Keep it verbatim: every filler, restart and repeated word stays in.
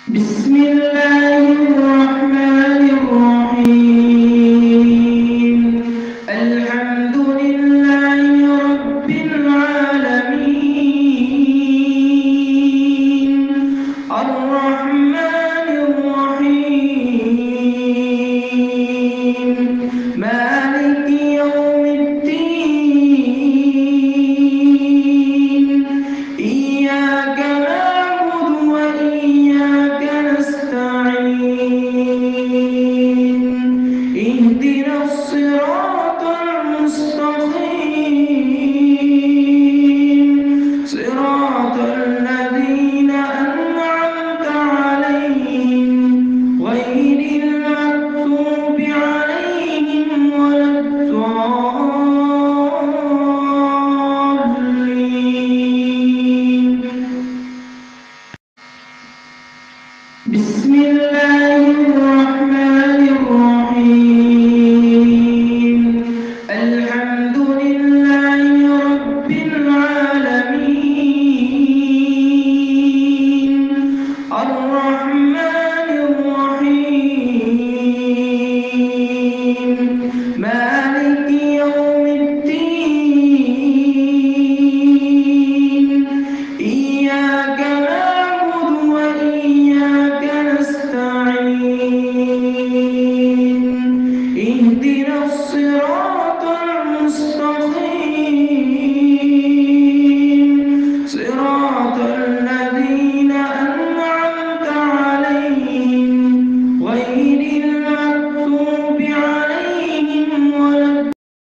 بسم الله الرحمن الرحيم. الحمد لله رب العالمين، الرحمن الرحيم، مالك يوم الدين. إياك نعبد وإياك نستعين، اهدنا الصراط المستقيم، صراط الذين أنعمت عليهم غير المغضوب عليهم ولا الضالين. بسم الله